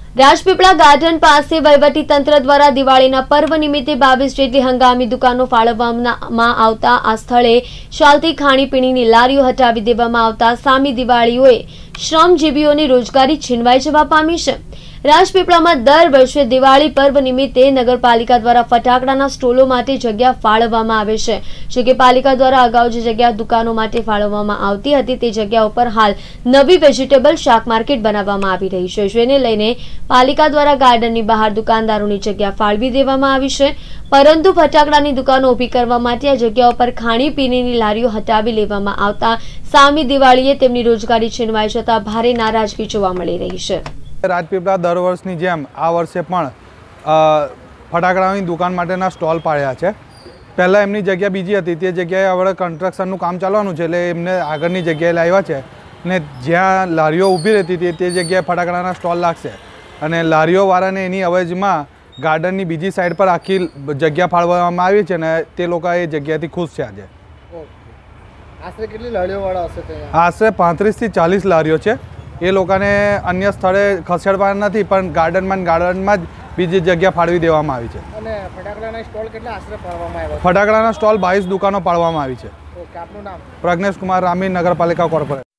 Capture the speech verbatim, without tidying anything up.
Rajpipla garden પાસે વહીવટી તંત્ર દ્વારા દિવાળીના પર્વ નિમિત્તે બાવીસ જેટલી હંગામી દુકાનો ફાળવવામાં આવતા આ સ્થળે ચાલતી ખાણીપીણીની લારીઓ હટાવી દેવામાં આવતા સામી દિવાળીઓએ શ્રમજીવીઓની રોજગારી છીનવાઈ જવા પામી છે। રાજપીપળામાં દર વર્ષે દિવાળી પર્વ નિમિત્તે નગરપાલિકા દ્વારા ફટાકડાના સ્ટોલો માટે જગ્યા ફાળવવામાં આવે છે। જો કે પાલિકા દ્વારા અગાઉ જે જગ્યા દુકાનો માટે ફાળવવામાં આવતી હતી તે જગ્યા ઉપર હાલ નવી વેજીટેબલ શાક માર્કેટ બનાવવામાં આવી રહી છે, જેને લઈને પાલિકા દ્વારા ગાર્ડનની બહાર દુકાનદારોની જગ્યા ફાળવી દેવામાં આવી છે, પરંતુ ફટાકડાની દુકાનો ઊભી કરવા માટે આ જગ્યા ઉપર ખાણીપીણીની લારીઓ હટાવી લેવામાં આવતા સામી દિવાળીએ તેમની રોજગારી છીનવાઈ જતા ભારે નારાજગી જોવા મળી રહી છે। રાજપીપળા દર વર્ષની જેમ આ વર્ષે પણ ફટાકડાની દુકાન માટેના સ્ટોલ પાડ્યા છે। પહેલાં એમની જગ્યા બીજી હતી, તે જગ્યાએ હવે કન્સ્ટ્રક્શનનું કામ ચાલવાનું છે એટલે એમને આગળની જગ્યાએ લાવ્યા છે અને જ્યાં લારીઓ ઊભી રહેતી હતી તે જગ્યાએ ફટાકડાના સ્ટોલ લાગશે અને લારીઓવાળાને એની અવેજમાં ગાર્ડનની બીજી સાઈડ પર આખી જગ્યા ફાળવવામાં આવી છે અને તે લોકો એ જગ્યાથી ખુશ છે। આજે આશરે કેટલી લારીઓવાળા હશે? આશરે પાંત્રીસથી ચાલીસ લારીઓ છે। એ લોકોને અન્ય સ્થળે ખસેડવાના નથી, પણ ગાર્ડનમાં ગાર્ડનમાં જ બીજી જગ્યા ફાળવી દેવામાં આવી છે। અને ફટાકડાના સ્ટોલ કેટલા આશરે પાડવામાં આવ્યા? ફટાકડાના સ્ટોલ બાવીસ દુકાનો પાડવામાં આવી છે। ઓકે, આપનું નામ? પ્રજ્ઞેશ કુમાર રામી, નગરપાલિકા કોર્પોરેશન।